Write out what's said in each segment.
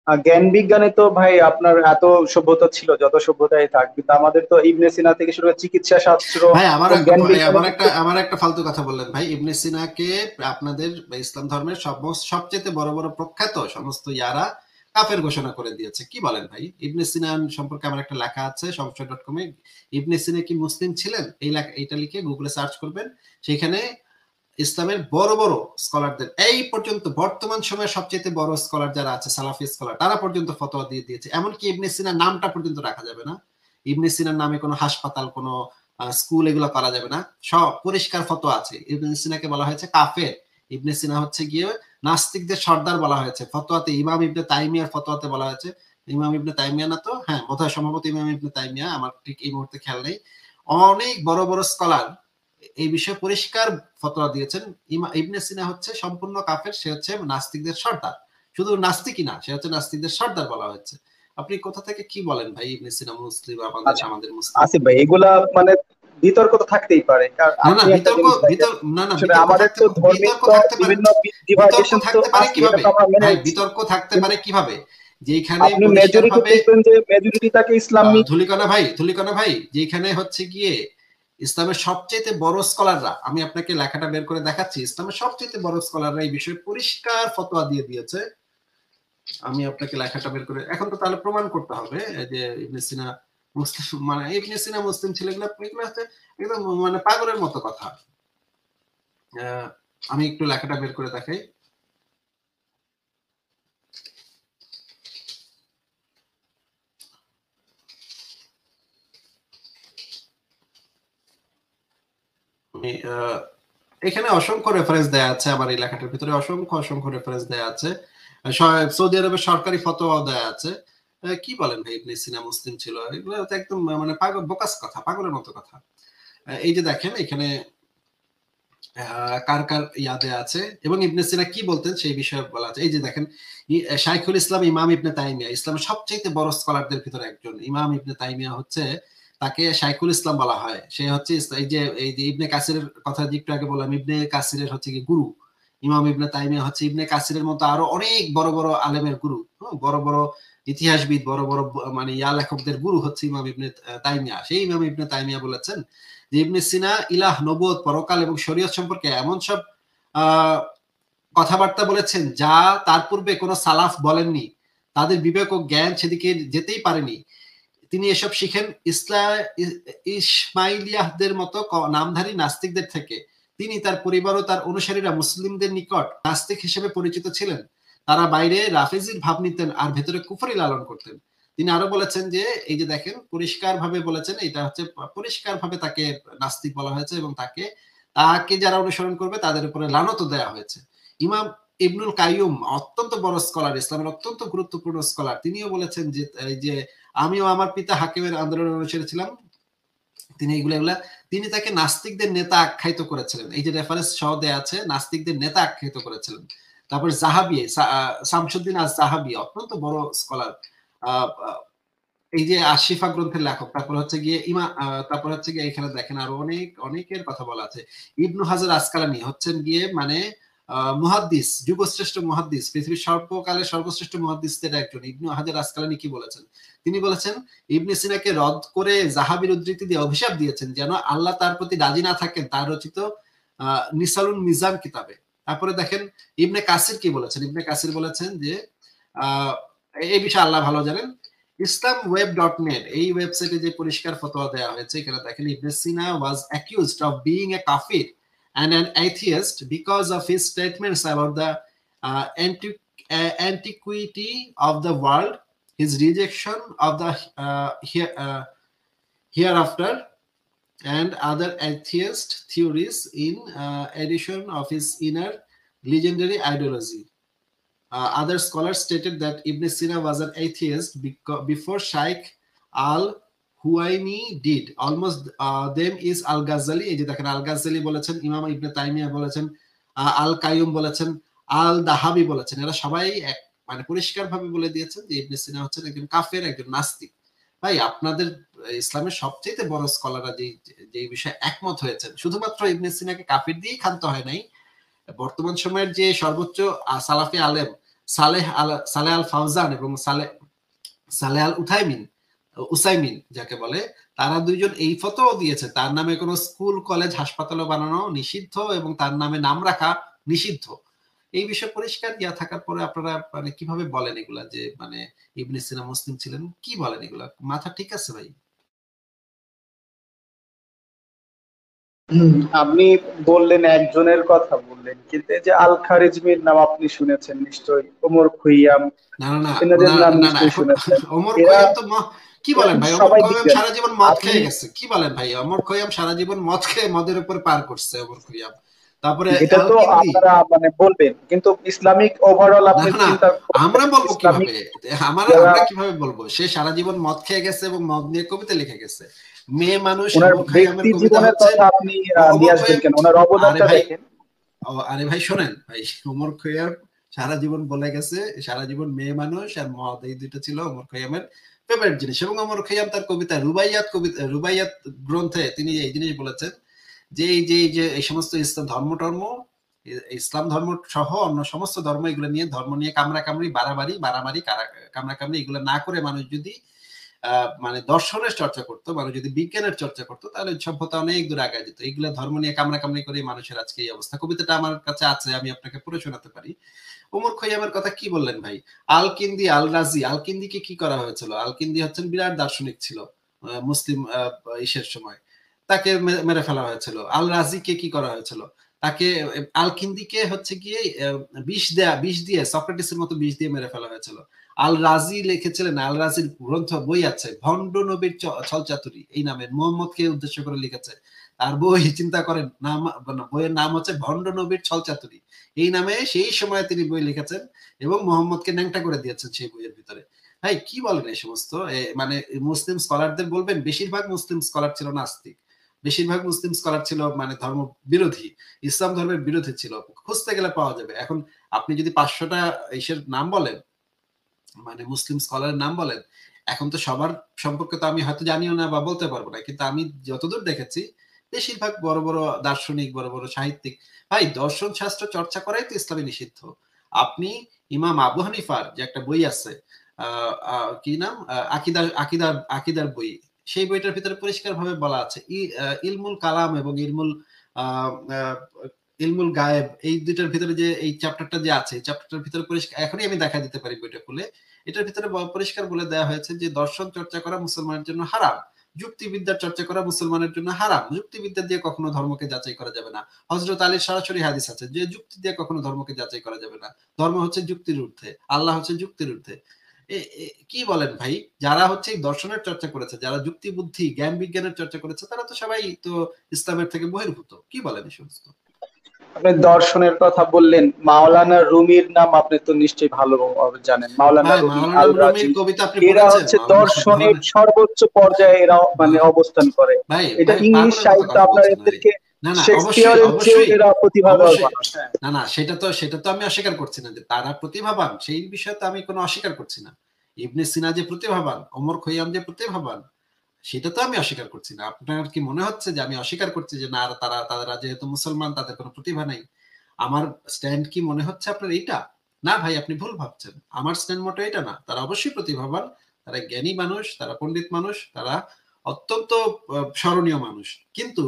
জ্ঞান বিজ্ঞানে তো ভাই আপনার এত সভ্যতা ছিল, যত সভ্যতাই থাক, কিন্তু আমাদের তো ইবনে সিনা থেকে শুরু করে চিকিৎসা শাস্ত্র ভাই ও জ্ঞান বিজ্ঞানের দিক থেকে। আমার একটা ফালতু কথা বললেন ভাই। ইবনে সিনাকে আপনাদের ইসলাম ধর্মের সবচেয়ে বড় বড় প্রখ্যাত সমস্ত ইয়ারা কাফের ঘোষণা করে দিয়েছে। কি বলেন ভাই? ইবনে সিনা সম্পর্কে আমার একটা লেখা আছে সংশয়.com-এ। ইবনে সিনা কি মুসলিম ছিলেন, এই লেখা, এটা লিখে গুগলে সার্চ করবেন। সেখানে ইসলামের বড় বড় স্কলারদের, এই পর্যন্ত বর্তমান সময়ে সবচেয়ে বড় স্কলার যারা আছে, সালাফি স্কলার, তারা পর্যন্ত ফতোয়া দিয়ে দিয়েছে। এমনকি ইবনে সিনার নামটা পর্যন্ত রাখা যাবে না। ইবনে সিনার নামে কোনো হাসপাতাল, কোনো স্কুল, এগুলো করা যাবে না। সব পরিষ্কার ফতোয়া আছে। ইবনে সিনাকে বলা হয়েছে কাফের। ইবনে সিনা হচ্ছে গিয়ে নাস্তিকদের সর্দার বলা হয়েছে ফতোয়াতে। ইমাম ইবনে তাইমিয়ার ফতোয়াতে বলা হয়েছে, ইমাম ইবনে তাইমিয়া না তো, হ্যাঁ বোধহয় সম্ভবত ইমাম ইবনে তাইমিয়া, আমার ঠিক এই মুহূর্তে খেয়াল নেই। অনেক বড় বড় স্কলার এই বিষয়ে পরিষ্কার ফতোয়া দিয়েছেন। ইবনে সিনা হচ্ছে সম্পূর্ণ কাফের, সে হচ্ছে নাস্তিকদের সর্দার। শুধু নাস্তিকই না, সে হচ্ছে নাস্তিকদের সর্দার বলা হয়েছে। আপনি কোথা থেকে কি বলেন ভাই? ইবনে সিনা মুসলিম, আমাদের আচ্ছা আমাদের মুসলিম। আসিফ ভাই, এগুলা মানে বিতর্ক তো থাকতেই পারে, কারণ না না আপনি একটা বিতর্ক জিনিস দেখেন, বিতর্ক না না আসলে বিতর্ক আমাদের থাকতে, তো ধর্মীয় বিতর্ক থাকতে পারে, বিভিন্ন বিতর্ক ডিভাইডেশন তো থাকতে পারে আছে, এটা কিভাবে তো আমরা মেনে ভাই? নিচ্ছি। বিতর্ক থাকতে কিন্তু পারে কিভাবে? যেখানে আপনি পরিষ্কার মেজরিটি ভাবে দেখবেন যে মেজরিটিটাকে ইসলামিক। ধুলিকণা ভাই, যেখানে হচ্ছে গিয়ে ইসলামের সবচেয়ে বড় স্কলাররা, আমি আপনাকে লেখাটা বের করে দেখাচ্ছি, ইসলামের সবচেয়ে বড় স্কলাররা এই বিষয়ে পরিষ্কার ফতোয়া দিয়ে দিয়েছে। আমি আপনাকে লেখাটা বের করে, এখন তো তাহলে প্রমাণ করতে হবে যে ইবনে সিনা মুসলিম, মানে ইবনে সিনা মুসলিম ছিল, এগুলো এগুলো হচ্ছে একদম মানে পাগলের মতো কথা। আমি একটু লেখাটা বের করে দেখাই। আমি এখানে অসংখ্য রেফারেন্স দেয়া আছে, আমার এই লেখাটার ভিতরে অসংখ্য অসংখ্য রেফারেন্স দেয়া আছে। সৌদি আরবের সরকারি ফতোয়াও দেয়া আছে। কি বলেন ভাই, ইবনে সিনা মুসলিম ছিল? এগুলো তো একদম মানে পাগল, বোকাস কথা, পাগলের মতো কথা। এই যে দেখেন এখানে কার কার ইয়াদে আছে এবং ইবনে সিনা কি বলতেন সেই বিষয়ে বলা আছে। এই যে দেখেন, শাইখুল ইসলাম ইমাম ইবনে তাইমিয়া, ইসলামের সবচেয়ে বড় স্কলারদের ভিতরে একজন ইমাম ইবনে তাইমিয়া হচ্ছে, তাকে শাইখুল ইসলাম বলা হয়। সে হচ্ছে এই যে ইবনে কাসিরের কথা যে একটু আগে বললাম, ইবনে কাসিরের হচ্ছে কি গুরু। ইমাম ইবনে তাইমিয়া হচ্ছে ইবনে কাসিরের মতো আরো অনেক বড় বড় আলেমের গুরু। বড় বড় ইতিহাসবিদ, বড় বড় মানে ইয়া লেখকদের গুরু হচ্ছে ইমাম ইবনে তাইমিয়া। সেই ইমাম ইবনে তাইমিয়া বলেছেন যে ইবনে সিনা ইলাহ, নবুয়ত, পরকাল এবং শরীয়ত সম্পর্কে এমন সব আহ, কথাবার্তা বলেছেন যা তার পূর্বে কোনো সালাফ বলেননি। তাদের বিবেক ও জ্ঞান সেদিকে যেতেই পারেনি। তিনি এসব শিখেন ইসমাইলিয়াহদের মতো নামধারী নাস্তিকদের থেকে। তিনি, তার পরিবার ও তার অনুসারীরা মুসলিমদের নিকট নাস্তিক হিসেবে পরিচিত ছিলেন। তারা বাইরে রাফেজির ভাব নিতেন আর ভেতরে কুফরি লালন করতেন। তিনি আরো বলেছেন যে, এই যে দেখেন পরিষ্কার ভাবে বলেছেন, এটা হচ্ছে পরিষ্কার ভাবে তাকে নাস্তিক বলা হয়েছে এবং তাকে তাকে যারা অনুসরণ করবে তাদের উপরে লানত দেওয়া হয়েছে। ইমাম ইবনুল কাইয়ুম অত্যন্ত বড় স্কলার, ইসলামের অত্যন্ত গুরুত্বপূর্ণ স্কলার, তিনিও বলেছেন যে এই যে আমিও আমার পিতা হাকিমের আন্দোলনের অনুসারী ছিলাম। তিনি এগুলা তিনি তাকে নাস্তিকদের নেতা আখ্যায়িত করেছিলেন। এই যে রেফারেন্স সহ দেয়া আছে, নাস্তিকদের নেতা আখ্যায়িত করেছিলেন। তারপর জাহাবি, শামসুদ্দিন আজ জাহাবি অত্যন্ত বড় স্কলার, এই যে আশিফা গ্রন্থের লেখক। তারপর হচ্ছে গিয়ে তারপর হচ্ছে গিয়ে এখানে দেখেন আরো অনেক অনেকের কথা বলা আছে। ইবনু হাজার আসকালানি হচ্ছেন গিয়ে মানে মুহাদ্দিস, যুগশ্রেষ্ঠ মুহাদ্দিস, পৃথিবীর সর্বকালের সর্বশ্রেষ্ঠ মুহাদ্দিসদের একজন। ইবনু হাজার আসকালানি কি বলেছেন? তিনি বলেছেন ইবনে সিনাকে রদ করে জাহাবির উদ্ধৃতি দিয়ে অভিশাপ দিয়েছেন যেন আল্লাহ তার প্রতি রাজি না থাকেন তার রচিত নিসালুন মিজান কিতাবে। তারপরে দেখেন ইবনে কাসির কি বলেছেন। ইবনে কাসির বলেছেন যে আহ এই বিষয়ে আল্লাহ ভালো জানেন। islamweb.net এই ওয়েবসাইটে যে পরিষ্কার ফতোয়া দেওয়া হয়েছে, এখানে দেখেন ইবনে সিনা was accused of being a kafir and an atheist because of his statements about the antiquity of the world, his rejection of the hereafter, and other atheist theories, in addition of his inner legendary ideology. Other scholars stated that Ibn Sina was an atheist before Shaykh al-Huwaini did. Almost them is al-Ghazali. এই যে দেখেন আল-গাজ্জালি বলেছেন, ইমাম ইবনে তাইমিয়া বলেছেন, আল-কাইয়ুম বলেছেন, আল-দাহাবি বলেছেন। এরা সবাই মানে পরিষ্কারভাবে বলে দিয়েছেন যে ইবনে সিনা হচ্ছেন একজন কাফের, একজন নাস্তিক। ভাই আপনাদের ইসলামের সবচেয়ে বড় স্কলাররা যে বিষয়ে একমত হয়েছেন, শুধুমাত্র ইবনে সিনাকে কাফির দিয়েই ক্ষান্ত হয় নাই। বর্তমান সময়ের যে সর্বোচ্চ সালাফি আলেম, সালেহ আল ফাউজান এবং সালেহ আল উসাইমিন যাকে বলে, তারা দুইজন এই ফতোয়া দিয়েছে তার নামে কোনো স্কুল কলেজ হাসপাতালও বানানো নিষিদ্ধ এবং তার নামে নাম রাখা নিষিদ্ধ। এই বিষয়ে পরিষ্কার ইয়া থাকার পরে আপনারা মানে কিভাবে বলেন এগুলা যে মানে ইবনে সিনা মুসলিম ছিলেন? কি বলেন এগুলা? মাথা ঠিক আছে ভাই? আপনি বললেন একজনের কথা বললেন, কিন্তু এই যে আল খারিজমির নাম আপনি শুনেছেন নিশ্চয়ই, ওমর খৈয়াম, না না না এনাদের নাম না না নিশ্চয়ই এখন শুনেছেন। ওমর এরা খৈয়াম তো কি এরা বলেন কিন্তু ভাই? ওমর সবাই খৈয়াম বিজ্ঞানী। সারা জীবন মদ আপনি খেয়ে গেছে। কি বলেন ভাই? ওমর খৈয়াম সারা জীবন মদ খেয়ে মদের উপর পার করছে ওমর খৈয়াম। তারপরে এটা আল তো কিন্দি। আপনারা মানে বলবেন, কিন্তু ইসলামিক ওভারঅল না আপনি না চিন্তা করবেন, আমরা বলবো ইসলামিক কিভাবে? আমরা যারা আমরা কিভাবে বলবো? সে সারা জীবন মদ খেয়ে গেছে এবং মদ নিয়ে কবিতা লিখে গেছে। মেয়ে মানুষ ওনার ওমর খৈয়ামের ব্যক্তি কবিতা জীবনের হচ্ছে কথা আপনি ওমর নিয়ে আসবেন খৈয়াম। কেন? ওনার আরে অবদানটা ভাই, দেখেন। আরে ভাই শোনেন ভাই, ওমর খৈয়াম সারা জীবন বলে গেছে সারা জীবন মেয়ে মানুষ আর মদ, এই দুইটা ছিল ওমর খৈয়ামের ফেভারিট জিনিস। এবং ওমর খৈয়াম তার রুবাইয়াত গ্রন্থে তিনি এই জিনিস বলেছেন যে এই সমস্ত ইসলাম ইসলাম ধর্ম সহ অন্য সমস্ত ধর্ম, এগুলো নিয়ে ধর্ম নিয়ে কামড়াকামড়ি বাড়াবাড়ি কামড়াকামড়ি এগুলো না করে মানুষ যদি মানে দর্শনের চর্চা করতো, মানুষ যদি বিজ্ঞানের চর্চা করতো, তাহলে সভ্যতা অনেক দূর আগায় যেত। এগুলো ধর্ম নিয়ে কামড়াকামড়ি করে মানুষের আজকে এই অবস্থা। কবিতাটা আমার কাছে আছে, আমি আপনাকে পড়ে শোনাতে পারি। ওমর খৈয়ামের কথা কি বললেন ভাই? আল কিন্দি আল রাজি, আল কিন্দিকে কি করা হয়েছিল? আল কিন্দি হচ্ছেন বিরাট দার্শনিক ছিল মুসলিম ইসের সময়, তাকে মেরে ফেলা হয়েছিল। আল রাজিকে কি করা হয়েছিল? তাকে আল কিন্দিকে হচ্ছে গিয়ে বিষ দিয়ে সক্রেটিসের মতো বিষ দিয়ে মেরে ফেলা হয়েছিল। আল রাজি লিখেছিলেন, আল রাজির বই আছে ভণ্ড নবীর ছলচাতুরি এই নামে, মোহাম্মদকে উদ্দেশ্য করে লিখেছে। তার বই চিন্তা করেন, নাম বইয়ের নাম হচ্ছে ভণ্ড নবীর ছলচাতুরি এই নামে সেই সময় তিনি বই লিখেছেন এবং মোহাম্মদকে ন্যাংটা করে দিয়েছেন সেই বইয়ের ভিতরে। ভাই কি বলেন এই সমস্ত? মানে মুসলিম স্কলারদের বলবেন বেশিরভাগ মুসলিম স্কলার ছিল নাস্তিক, বেশিরভাগ মুসলিম স্কলার ছিল মানে ধর্ম বিরোধী, ইসলাম ধর্মের বিরোধী ছিল। খুঁজতে গেলে পাওয়া যাবে। এখন আপনি যদি 500টা ইসের নাম বলেন, মানে মুসলিম স্কলারের নাম বলেন, এখন তো সবার সম্পর্কে তো আমি হয়তো জানিও না বা বলতে পারবো না, কিন্তু আমি যতদূর দেখেছি বেশিরভাগ বড় বড় দার্শনিক, বড় বড় সাহিত্যিক, ভাই দর্শন শাস্ত্র চর্চা করাই তো ইসলামে নিষিদ্ধ। আপনি ইমাম আবু হানিফার যে একটা বই আছে, কি নাম, আকিদার বই, সেই বইটার ভিতরে পরিষ্কার ভাবে বলা আছে ইলমুল কালাম এবং আহ, আহ, ইলমুল গায়েব, এই দুইটার ভিতরে যে এই চ্যাপ্টারটা যে আছে, এই চ্যাপ্টারটার ভিতরে পরিষ্কার, এখনই আমি দেখা দিতে পারি বইটা খুলে, এটার ভিতরে পরিষ্কার বলে দেওয়া হয়েছে যে দর্শন চর্চা করা মুসলমানের জন্য হারাম, যুক্তিবিদ্যার চর্চা করা মুসলমানের জন্য হারাম, যুক্তিবিদ্যা দিয়ে কখনো ধর্মকে যাচাই করা যাবে না। হযরত আলীর সরাসরি হাদিস আছে যে যুক্তি দিয়ে কখনো ধর্মকে যাচাই করা যাবে না, ধর্ম হচ্ছে যুক্তির ঊর্ধ্বে, আল্লাহ হচ্ছে যুক্তির ঊর্ধ্বে। কি বলেন ভাই? যারা হচ্ছে এই দর্শনের চর্চা করেছে, যারা যুক্তি বুদ্ধি জ্ঞান বিজ্ঞানের চর্চা করেছে, তারা তো সবাই তো ইসলামের থেকে বহির্ভূত। কি বলেন এই সমস্ত? আপনি দর্শনের কথা বললেন, মাওলানা রুমির নাম আপনি তো নিশ্চয়ই ভালো জানেন, মাওলানা ভাই রুমি, মাওলানা আল রুমির রাজি। কবিতা আপনি এরা পড়েছেন? হচ্ছে দর্শনের মাওলানা সর্বোচ্চ পর্যায়ে এরা মানে অবস্থান করে। ভাই এটা ভাই ইংলিশ পাগলের মতো সাহিত্য কথা আপনার বলছেন ভাই। এদেরকে না না অবশ্যই শেক্সপিয়রের চেয়েও অবশ্যই এরা প্রতিভাধর অবশ্যই। মানুষ। হ্যাঁ, না না সেটা তো আমি অস্বীকার করছি না যে তারা প্রতিভাবান, সেই বিষয়ে তো আমি কোনো অস্বীকার করছি না। ইবনে সিনা যে প্রতিভাবান, ওমর খৈয়াম যে প্রতিভাবান, সেটা তো আমি অস্বীকার করছি না। আপনার কি মনে হচ্ছে যে আমি অস্বীকার করছি যে না তারা যেহেতু মুসলমান তাদের কোনো প্রতিভা নাই? আমার স্ট্যান্ড কি মনে হচ্ছে আপনার এইটা? না ভাই, আপনি ভুল ভাবছেন। আমার স্ট্যান্ড মোটো এটা না। তারা অবশ্যই প্রতিভাবান, তারা জ্ঞানী মানুষ, তারা পণ্ডিত মানুষ, তারা অত্যন্ত স্মরণীয় মানুষ। কিন্তু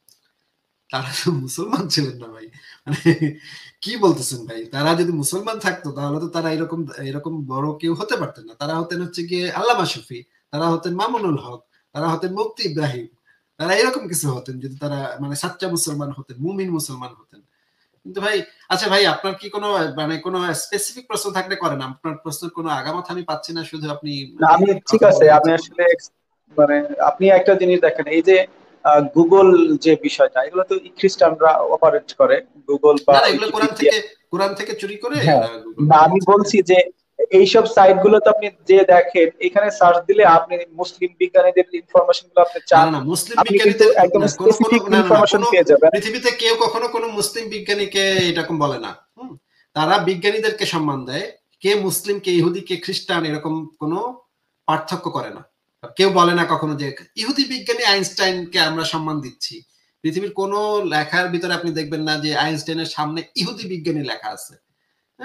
তারা তো মুসলমান ছিলেন না ভাই। মানে কি বলতেছেন ভাই? তারা যদি মুসলমান থাকতো তাহলে তো তারা এরকম এরকম বড় কেউ হতে পারতেন না। তারা হতেন হচ্ছে গিয়ে আল্লামা শফি, তারা হতেন মামুনুল হক, তারা হতেন মুফতি ইব্রাহিম। তারা এরকম কিছু হতেন যদি তারা মানে সাচ্চা মুসলমান হতেন, মুমিন মুসলমান হতেন। কিন্তু ভাই, আচ্ছা ভাই, আপনার কি কোনো মানে কোনো স্পেসিফিক প্রশ্ন থাকলে করেন। আপনার প্রশ্নের কোনো আগামাথা আমি পাচ্ছি না, শুধু আপনি না, মানে আমি ঠিক কথা আছে, বলে আমি যাচ্ছেন। আসলে মানে আপনি একটা জিনিস দেখেন, এই যে গুগল যে বিষয়টা, এগুলো তো খ্রিস্টানরা অপারেট করে, গুগল বা না না এগুলো উইকিপিডিয়া। কোরআন থেকে চুরি করে হ্যাঁ, এরা গুগল না আমি বানিয়েছে। হ্যাঁ। বলছি যে এইসব সাইট গুলোতে আপনি যে দেখেন, এখানে সার্চ দিলে আপনি মুসলিম বিজ্ঞানীদের ইনফরমেশন গুলো আপনি না চান, না না মুসলিম আপনি কিন্তু বিজ্ঞানীদের একদম কোনো স্পেসিফিক না না না ইনফরমেশন কোনো পেয়ে যাবেন। পৃথিবীতে কেউ কখনো কোনো মুসলিম বিজ্ঞানীকে এরকম বলে না। তারা বিজ্ঞানীদেরকে সম্মান দেয়। কে মুসলিম কে ইহুদি কে খ্রিস্টান এরকম কোনো পার্থক্য করে না। কেউ বলে না কখনো যে ইহুদি বিজ্ঞানী আইনস্টাইনকে আমরা সম্মান দিচ্ছি। পৃথিবীর কোনো লেখার ভিতরে আপনি দেখবেন না যে আইনস্টাইনের সামনে ইহুদি বিজ্ঞানী লেখা আছে। হ্যাঁ,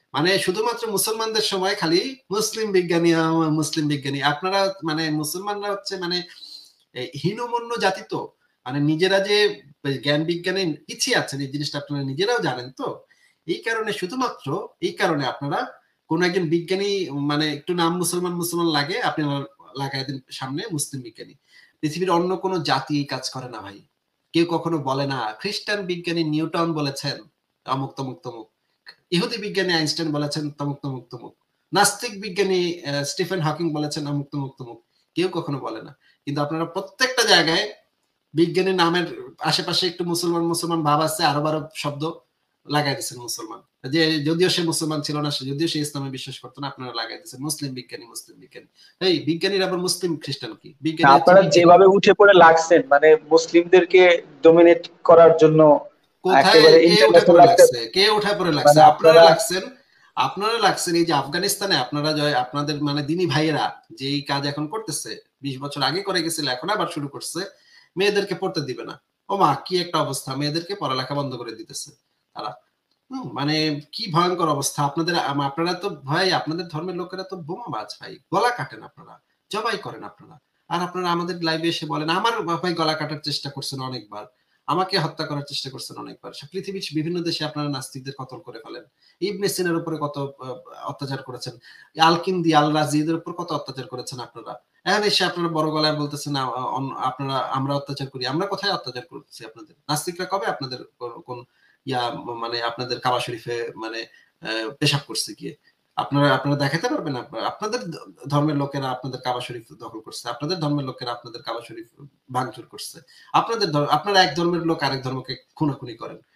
মানে শুধুমাত্র মুসলমানদের সময় খালি মুসলিম বিজ্ঞানী মুসলিম বিজ্ঞানী, আপনারা মানে মুসলমানরা হচ্ছে মানে হীনমন্য জাতি, তো মানে নিজেরা যে জ্ঞান বিজ্ঞানে পিছিয়ে আছেন এই জিনিসটা আপনারা নিজেরাও জানেন। তো এই কারণে শুধুমাত্র এই কারণে আপনারা কোন একজন বিজ্ঞানী মানে একটু নাম মুসলমান মুসলমান লাগে আপনারা লাগাই দেন সামনে মুসলিম বিজ্ঞানী। পৃথিবীর অন্য কোনো জাতি এই কাজ করে না ভাই। কেউ কখনো বলে না খ্রিস্টান বিজ্ঞানী নিউটন বলেছেন অমুক তমুক তমুক, ইহুদি বিজ্ঞানী আইনস্টাইন বলেছেন তমুক তমুক তমুক, নাস্তিক বিজ্ঞানী স্টিফেন হকিং বলেছেন অমুক তমুক তমুক, কেউ কখনো বলে না। কিন্তু আপনারা প্রত্যেকটা জায়গায় বিজ্ঞানী নামের আশেপাশে একটু মুসলমান মুসলমান ভাব আছে, আরো বারো শব্দ লাগাই দিচ্ছেন মুসলমান, যে যদিও সে মুসলমান ছিল না, যদিও সে ইসলামে বিশ্বাস করতো না, আপনারা লাগাই দিচ্ছেন মুসলিম বিজ্ঞানী মুসলিম বিজ্ঞানী। এই বিজ্ঞানীর আবার মুসলিম খ্রিস্টান কি? বিজ্ঞানী হচ্ছে আপনারা বিজ্ঞানী। যেভাবে উঠে পড়ে লাগছেন মানে মুসলিমদেরকে ডোমিনেট করার জন্য কোথায় একেবারে কে উঠে ইন্টারন্যাশনাল পড়ে একটা, লাগছে? কে উঠে পড়ে লাগছে? মানে আপনারা আপনারা লাগছেন। আপনারা লাগছেন এই যে আফগানিস্তানে আপনারা আপনাদের মানে দিনী ভাইয়েরা যে এই কাজ এখন করতেছে, 20 বছর আগে করে গেছিল, এখন আবার শুরু করছে, মেয়েদেরকে পড়তে দিবে না। ও মা, কি একটা অবস্থা, মেয়েদেরকে পড়ালেখা বন্ধ করে দিতেছে তারা। মানে কি ভয়ঙ্কর অবস্থা আপনাদের। আপনারা তো ভাই, আপনাদের ধর্মের লোকেরা তো বোমাবাজ ভাই, গলা কাটেন আপনারা, জবাই করেন আপনারা। আর আপনারা আমাদের লাইভে এসে বলেন আমার ভাই গলা কাটার চেষ্টা করছেন অনেকবার, আমাকে হত্যা করার চেষ্টা করছেন অনেকবার। পৃথিবীর বিভিন্ন দেশে আপনারা নাস্তিকদের কতল করে ফেলেন। ইবনে সিনার উপরে কত অত্যাচার করেছেন, আলকিন্দি আল রাজিদের উপর কত অত্যাচার করেছেন আপনারা। এখন এসে আপনারা বড় গলায় বলতেছেন আপনারা আমরা অত্যাচার করি। আমরা কোথায় অত্যাচার করছি আপনাদের? নাস্তিকরা কবে আপনাদের কোন ইয়া মানে আপনাদের কাবা শরীফে মানে পেশাব করছে গিয়ে? আপনারা আপনারা দেখাতে পারবেন? আপনাদের ধর্মের লোকেরা আপনাদের কাবা শরীফ দখল করছে, আপনাদের ধর্মের লোকেরা আপনাদের কাবা শরীফ ভাঙচুর করছে, আপনারা এক ধর্মের লোক আরেক ধর্মকে খুনাখুনি করেন।